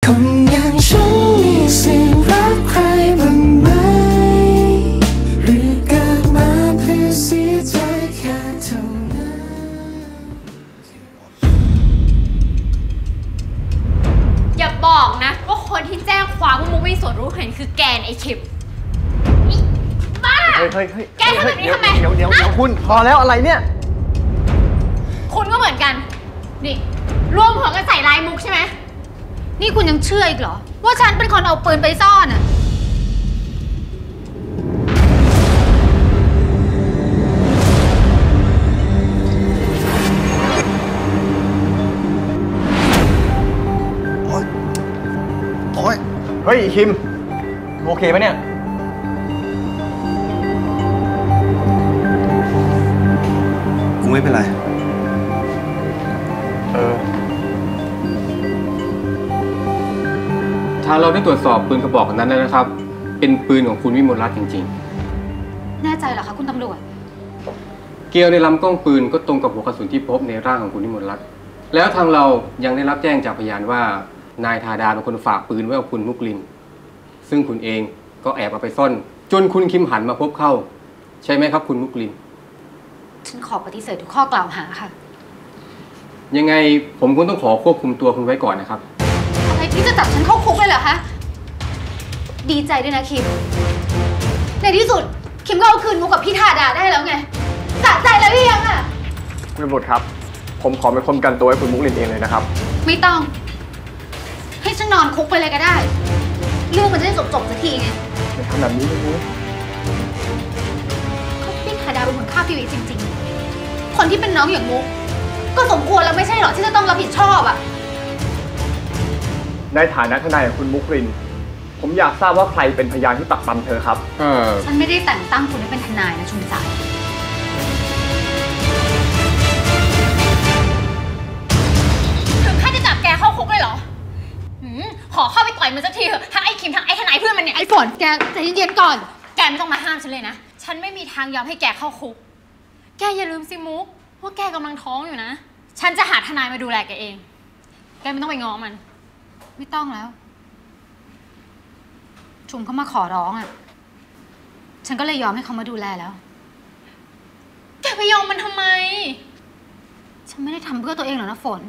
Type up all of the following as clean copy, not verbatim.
คนอย่างฉันมีสิทธิ์รักใครบ้างไหมหรือเกิดมาเพื่อเสียใจแค่เท่านั้นอย่าบอกนะว่าคนที่แจ้งความว่ามุกมีส่วนรู้เห็นคือแกนไอคิมบ้าแกทำแบบนี้ทำไมเดี๋ยวคุณพอแล้วอะไรเนี่ยคุณก็เหมือนกันนี่ร่วมหัวกันใส่ลายมุกใช่ไหมนี่คุณยังเชื่ออีกเหรอว่าฉันเป็นคนเอาปืนไปซ่อนอ่ะเฮ้ยคิมโอเคปะเนี่ยกูไม่เป็นไรทางเราได้ตรวจสอบปืนกระบอกนั้นแล้วนะครับเป็นปืนของคุณวิมลรัตน์จริงๆแน่ใจเหรอคะคุณตำรวจเกลียวในลำกล้องปืนก็ตรงกับหัวกระสุนที่พบในร่างของคุณวิมลรัตน์แล้วทางเรายังได้รับแจ้งจากพยานว่านายธาดาเป็นคนฝากปืนไว้กับคุณมุกลินซึ่งคุณเองก็แอบเอาไปซ่อนจนคุณคิมหันมาพบเข้าใช่ไหมครับคุณมุกลินฉันขอปฏิเสธทุกข้อกล่าวหาค่ะยังไงผมคงต้องขอควบคุมตัวคุณไว้ก่อนนะครับอะไรที่จะจับฉันเข้าคุกเลยเหรอคะดีใจด้วยนะคิมในที่สุดคิมก็เอาคืนมุกกับพี่ธาดาได้แล้วไงสะใจแล้วหรือยังอะคุณตำรวจครับผมขอเป็นคนกันตัวให้คุณมุกลินเองเลยนะครับไม่ต้องให้ฉันนอนคุกไปเลยก็ได้เรื่องมันจะได้จบสักทีไงไม่ทำแบบนี้เลยมุกเขาพี่ธาดาเป็นคนฆ่าพี่วิจริงๆคนที่เป็นน้องอย่างมุกก็สมควรแล้วไม่ใช่หรอที่จะต้องรับผิดชอบอะในฐานะทนายของคุณมุกลินผมอยากทราบว่าใครเป็นพยานที่ปักปั๊มเธอครับฉันไม่ได้แต่งตั้งคุณให้เป็นทนายนะชุมสายถึงขั้นจะจับแกเข้าคุกเลยเหรอขอเข้าไปต่อยมันสักทีเถอะทั้งไอ้คิมทั้งไอ้ทนายเพื่อนมันเนี่ยไอ้ฝนแกใจเย็นๆก่อนแกไม่ต้องมาห้ามฉันเลยนะฉันไม่มีทางยอมให้แกเข้าคุกแกอย่าลืมสิมุกว่าแกกำลังท้องอยู่นะฉันจะหาทนายมาดูแลแกเองแกไม่ต้องไปง้อมันไม่ต้องแล้วชุมเขามาขอร้องอ่ะฉันก็เลยยอมให้เขามาดูแลแล้วแกไปยอมมันทำไมฉันไม่ได้ทำเพื่อตัวเองหรอกนะฝน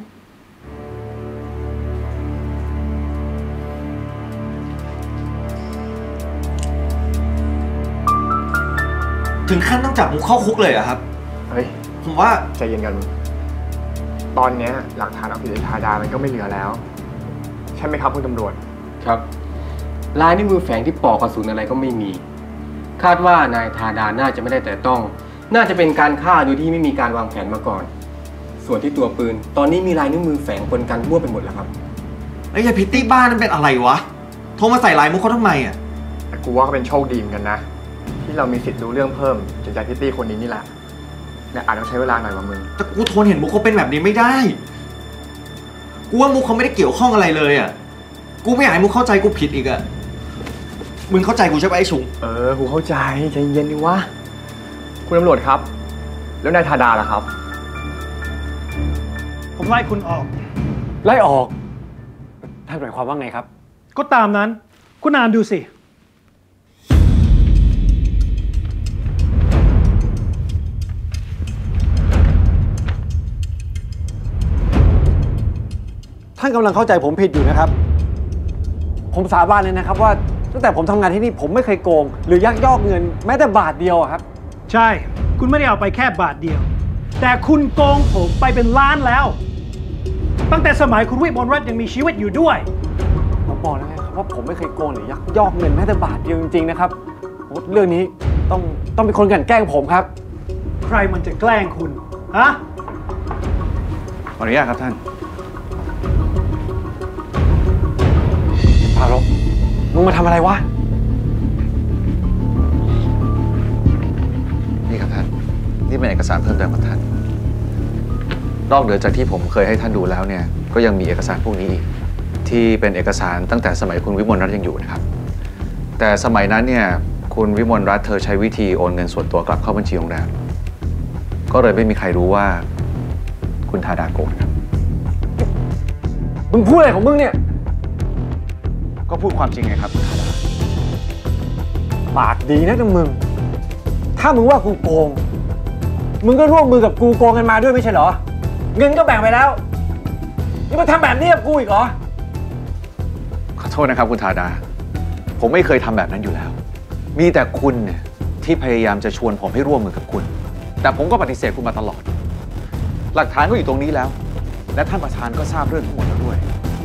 ถึงขั้นต้องจับมุกเข้าคุกเลยอะครับเฮ้ยผมว่าใจเย็นกันตอนนี้หลักฐานเอาผิดธาดามันก็ไม่เหลือแล้วใช่ไหมครับคุณตำรวจครับลายนิ้วมือแฝงที่ปอกกระสุนอะไรก็ไม่มีคาดว่านายธาดาน่าจะไม่ได้แต่ต้องน่าจะเป็นการฆ่าโดยที่ไม่มีการวางแผนมาก่อนส่วนที่ตัวปืนตอนนี้มีลายนิ้วมือแฝงปนกันมั่วไปหมดแล้วครับไอ้ยาพิตตี้บ้านนั้นเป็นอะไรวะโทรมาใส่ลายมุกเขาทำไมอ่ะแต่กูว่าเขาเป็นโชคดีเหมือนกันนะที่เรามีสิทธิ์รู้เรื่องเพิ่มจากยาพิตตี้คนนี้นี่แหละแต่อาจต้องใช้เวลาหน่อยว่ามึงแต่กูทนเห็นมุกเขาเป็นแบบนี้ไม่ได้กูว่ามุกเขาไม่ได้เกี่ยวข้องอะไรเลยอ่ะกูไม่อยากให้มุกเข้าใจกูผิดอีกอ่ะมึงเข้าใจกูใช่ไหมไอ้ชุงกูเข้าใจใจเย็นดิวะคุณตำรวจครับแล้วนายธาดาล่ะครับผมไล่คุณออกไล่ออกท่านหมายความว่าไงครับก็ตามนั้นคุณอ่านดูสิท่านกำลังเข้าใจผมผิดอยู่นะครับผมสาบานเลยนะครับว่าตั้งแต่ผมทำงานที่นี่ผมไม่เคยโกงหรือยักยอกเงินแม้แต่บาทเดียวครับใช่คุณไม่ได้เอาไปแค่บาทเดียวแต่คุณโกงผมไปเป็นล้านแล้วตั้งแต่สมัยคุณวิมลรัตน์ยังมีชีวิตอยู่ด้วยผมบอกแล้วไงครับว่าผมไม่เคยโกงหรือยักยอกเงินแม้แต่บาทเดียวจริงๆนะครับเรื่องนี้ต้องเป็นคนกลั่นแกล้งผมครับใครมันจะแกล้งคุณฮะขออนุญาตครับท่านพารกมึงมาทำอะไรวะนี่ครับท่านนี่เป็นเอกสารเพิ่มเติมของท่านนอกเหนือจากที่ผมเคยให้ท่านดูแล้วเนี่ยก็ยังมีเอกสารพวกนี้อีกที่เป็นเอกสารตั้งแต่สมัยคุณวิมลรัตน์ยังอยู่นะครับแต่สมัยนั้นเนี่ยคุณวิมลรัตน์เธอใช้วิธีโอนเงินส่วนตัวกลับเข้าบัญชีโรงแรมก็เลยไม่มีใครรู้ว่าคุณธาดาโกงครับมึงพูดอะไรของมึงเนี่ยก็พูดความจริงไงครับคุณธาดาปากดีนะมึง ถ้ามึงว่ากูโกง มึงก็ร่วมมือกับกูโกงกันมาด้วยไม่ใช่เหรอ เงินก็แบ่งไปแล้วนี่มาทำแบบนี้กับกูอีกเหรอขอโทษนะครับคุณธาดา ผมไม่เคยทำแบบนั้นอยู่แล้ว มีแต่คุณเนี่ยที่พยายามจะชวนผมให้ร่วมมือกับคุณ แต่ผมก็ปฏิเสธคุณมาตลอด หลักฐานก็อยู่ตรงนี้แล้ว และท่านประธานก็ทราบเรื่องทั้งหมดแล้วด้วย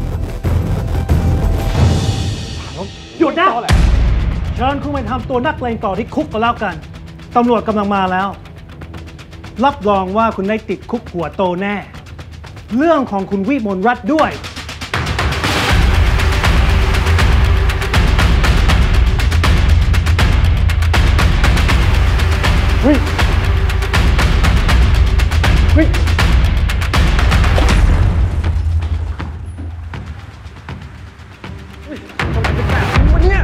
หยุดนะเชิญคุณไปทำตัวนักเลงต่อที่คุกก็แล้วกัน ตำรวจกำลังมาแล้ว รับรองว่าคุณได้ติดคุกหัวโตแน่ เรื่องของคุณวิมลรัตน์ด้วยเฮ้ยเฮ้ยวันนี้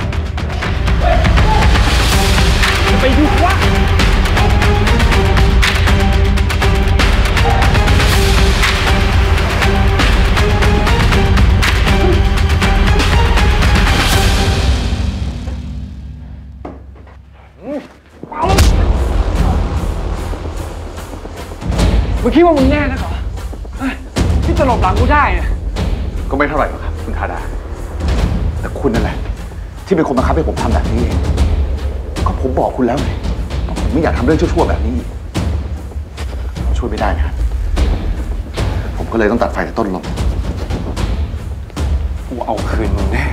ไปดูวะมึงคิดว่ามึงแน่นะเหรอที่จะหลบหลังกูได้เนี่ยก็ไม่เท่าไหร่หรอกครับคุณธาดา แต่คุณนั่นแหละที่เป็นคนบังคับให้ผมทำแบบนี้เองก็ผมบอกคุณแล้วไงว่าผมไม่อยากทำเรื่องชั่วๆแบบนี้ช่วยไม่ได้นะครับผมก็เลยต้องตัดไฟแต่ต้นลมกูเอาคืนมึงแน่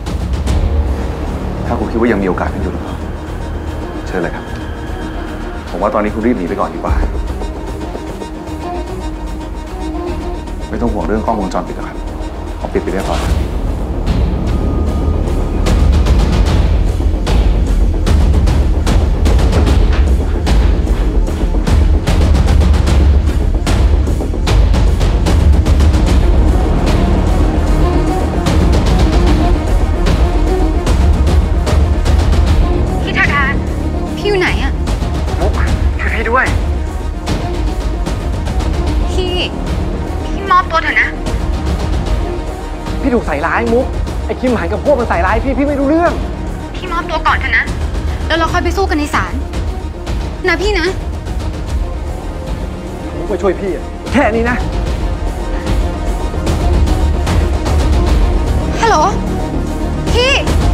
ถ้าคุณคิดว่ายังมีโอกาสกันอยู่หรือเปล่าเชิญเลยครับผมว่าตอนนี้คุณรีบหนีไปก่อนดีกว่าไม่ต้องห่วงเรื่องกล้องวงจรปิดหรอกครับเขาปิดไปเรียบร้อยพี่ธาดาพี่อยู่ไหนอะมุกช่วยให้ด้วยพี่มอบตัวเถอะนะพี่ถูกใส่ร้ายมุก ไอ้คิมหันกับพวกมันใส่ร้ายพี่ไม่รู้เรื่องพี่มอบตัวก่อนเถอะนะ แล้วเราค่อยไปสู้กันในศาลนะพี่นะมุกมาช่วยพี่แค่นี้นะฮัลโหล พี่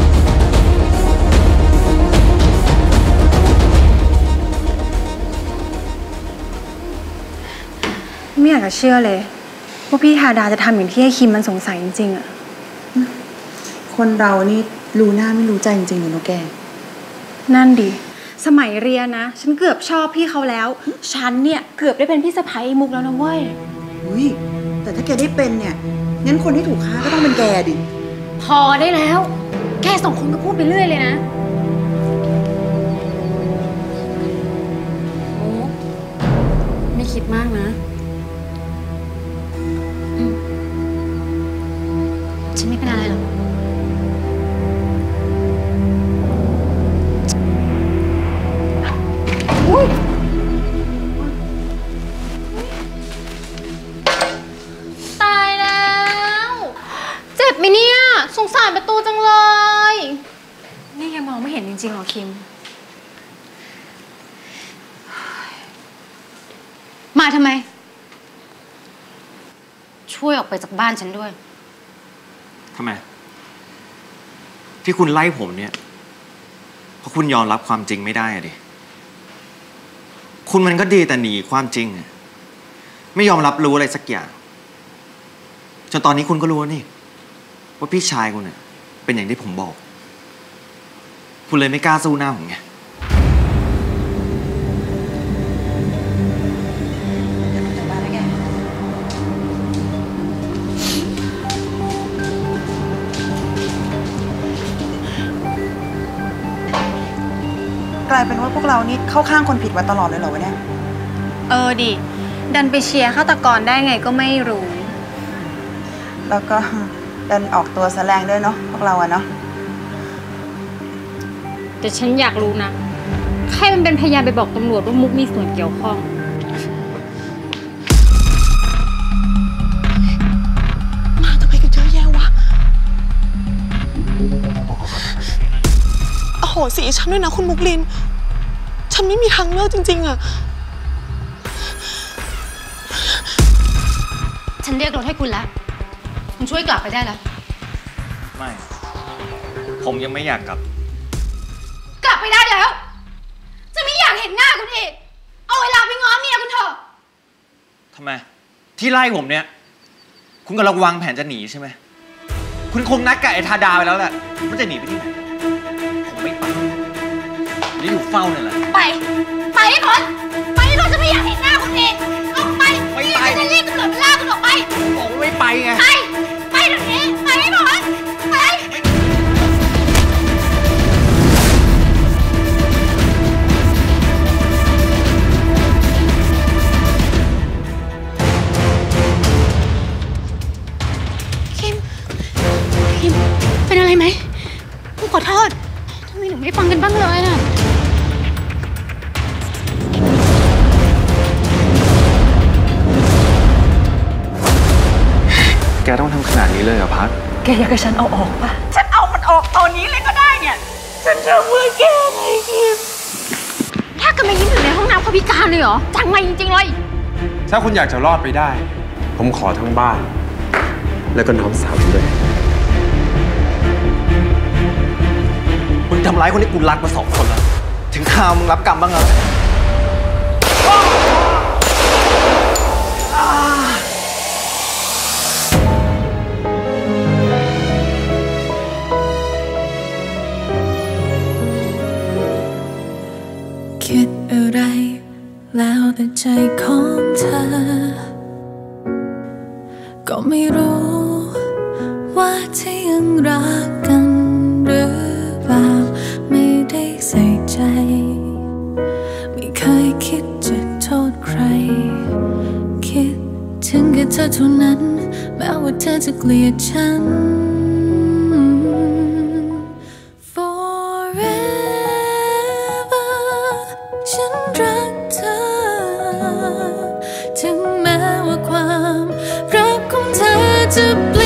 ไม่อยากจะเชื่อเลยว่าพี่ธาดาจะทำอย่างที่ไอ้คิมมันสงสัยจริงๆอะคนเรานี่รู้หน้าไม่รู้ใจจริงๆเลยนะแกนั่นดิสมัยเรียนนะฉันเกือบชอบพี่เขาแล้ว ฉันเนี่ยเกือบได้เป็นพี่สะใภ้มุกแล้วนะเว้ยอุ้ยแต่ถ้าแกได้เป็นเนี่ยงั้นคนที่ถูกฆ่าก็ต้องเป็นแกดิพอได้แล้ว แกสองคนก็พูดไปเรื่อยเลยนะไม่คิดมากนะฉันไม่เป็นอะไรหรอกตายแล้ว เจ็บไหมเนี่ย สงสารประตูจังเลยนี่แกมองไม่เห็นจริงๆหรอคิมมาทำไม ช่วยออกไปจากบ้านฉันด้วยทำไมที่คุณไล่ผมเนี่ยเพราะคุณยอมรับความจริงไม่ได้อะดิคุณมันก็ดีแต่หนีความจริงไม่ยอมรับรู้อะไรสักอย่างจนตอนนี้คุณก็รู้นี่ว่าพี่ชายคุณเนี่ยเป็นอย่างที่ผมบอกคุณเลยไม่กล้าสู้หน้าผมไงกลายเป็นว่าพวกเรานี่เข้าข้างคนผิดมาตลอดเลยเหรอวะเนี่ยดิ ดันไปเชียร์ฆาตกรได้ไงก็ไม่รู้แล้วก็ดันออกตัวแสลงด้วยเนาะพวกเราอะเนาะแต่ฉันอยากรู้นะ ใครมันเป็นพยานไปบอกตำรวจว่ามุกมีส่วนเกี่ยวข้องมาทำไมกันเยอะแยะวะษสีฉันด้วยนะคุณมุกลินฉันไม่มีทางเลือกจริงๆอะฉันเรียกรถให้คุณแล้วคุณช่วยกลับไปได้แล้วไม่ ผมยังไม่อยากกลับกลับไปได้แล้วจะไม่อยากเห็นหน้าคุณอีกเอาเวลาไปง้อเมียคุณเถอะทำไมที่ไล่ผมเนี่ยคุณกำลังวางแผนจะหนีใช่ไหมคุณคงนัดกับไอ้ธาดาไปแล้วแหละว่าจะหนีไปที่ไหนผมไม่ไปนี่อยู่เฝ้าเนี่ยแหละไปให้พ้นไปให้พ้นจะไม่อยากเห็นหน้าคุณอีกออกไปไม่ไปจะเรียกตำรวจมาลากคุณออกไปบอกว่าไม่ไปไงไปเดี๋ยวนี้ไปให้พ้นไปเป็นอะไรไหมขอโทษทำไมหนูไม่ฟังกันบ้างเลยน่ะแกต้องทำขนาดนี้เลยเหรอพัดแกอยากให้ฉันเอาออกปะฉันเอามันออกตอนนี้เลยก็ได้เนี่ยฉันจะเมื่อแกไงคิมถ้ากำลังยิ้มอยู่ในห้องน้ำเขาพิการเลยเหรอจังไรจริงๆเลยถ้าคุณอยากจะรอดไปได้ผมขอทั้งบ้านแล้วก็น้องสาวด้วยมึงทำร้ายคนที่กูรักมา2 คนแล้วถึงข่าวมึงรับกรรมบ้างแล้วคิดอะไรแล้วแต่ใจของเธอก็ไม่รู้ว่าเธอยังรักกันหรือเปล่าไม่ได้ใส่ใจไม่เคยคิดจะโทษใครคิดถึงแค่เธอเท่านั้นแม้ว่าเธอจะเกลียดฉัน Forever ฉันรักเธอถึงแม้ว่าความรักของเธอจะ